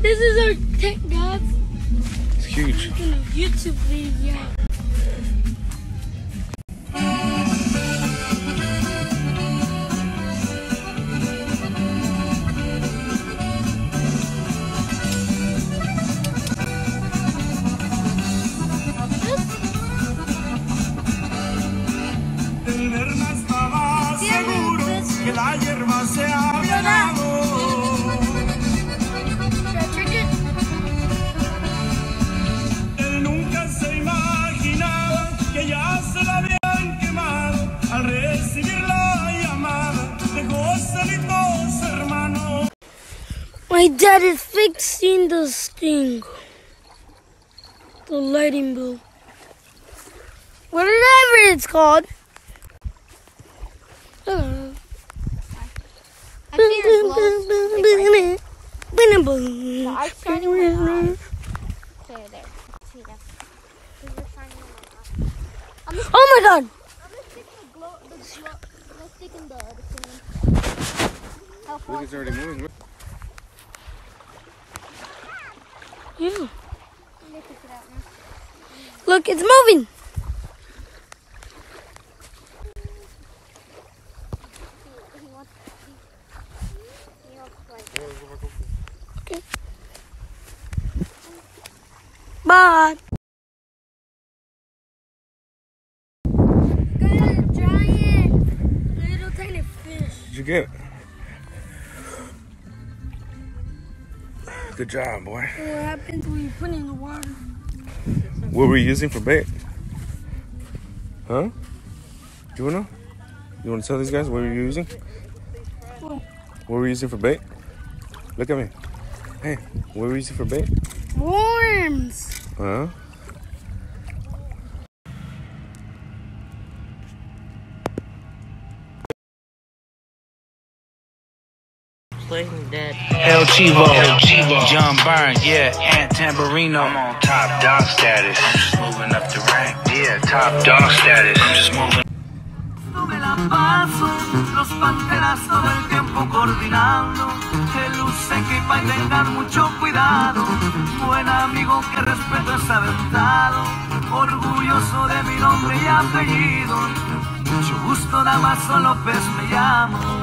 This is our tent, guys. It's huge. In a YouTube video. Que la hierba se había dado. Él nunca se imaginaba que ya se la habían quemado. Al recibir la llamada dejó solito a su hermano. My dad is fixing the thing. The lighting bulb. Whatever it's called. I see her gloves. The ice shining in my eyes. Okay, there. See that? These are shining in my eyes. Oh my god! I'm gonna stick let's stick in the thing. How far? Look, it's already moving. Look. Yeah. Let me pick it out now. Look, it's moving. Okay. Bye. Got a giant little tiny fish. What'd you get? Good job, boy. What happens when you put it in the water? What were you using for bait? Huh? Do you know? You want to tell these guys what were you using? What were you using for bait? Look at me. Hey, what were you using for bait? Worms. Huh? Playing dead. El Chivo, John Byrne, yeah, Ant Tamburino. I'm on top dog status. I'm just moving up the rank. Yeah, top dog status. I'm just moving. Me la paso, los panteras todo el tiempo coordinando. Que luce que pa' y tengan mucho cuidado. Buen amigo que respeto es aventado. Orgulloso de mi nombre y apellido. Mucho gusto, Damaso López me llamo.